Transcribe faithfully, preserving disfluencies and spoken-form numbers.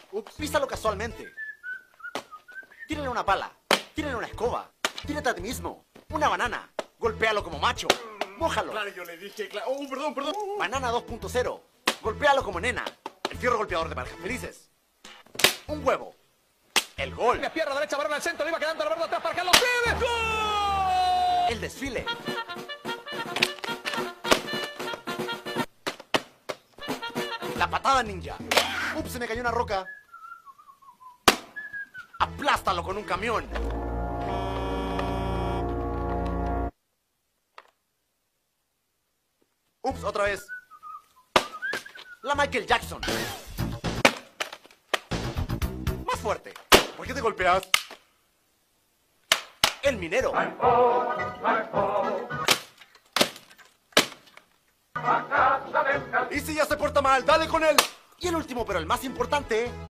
Ups. Písalo casualmente. Tírale una pala. Tírale una escoba. Tírate a ti mismo. Una banana. Golpéalo como macho. Mójalo. Claro, yo le dije, claro. Oh, perdón, perdón. Banana dos punto cero. Golpéalo como nena. El fierro golpeador de parejas felices. Un huevo. El gol. La pierna derecha, varón al centro, le iba quedando la verdad atrás para Carlos Pérez. ¡Gol! El desfile. La patada ninja. Ups, se me cayó una roca. Aplástalo con un camión. Ups, otra vez. La Michael Jackson. Más fuerte. ¿Por qué te golpeas? El minero. Y si ya se porta mal, dale con él. Y el último, pero el más importante.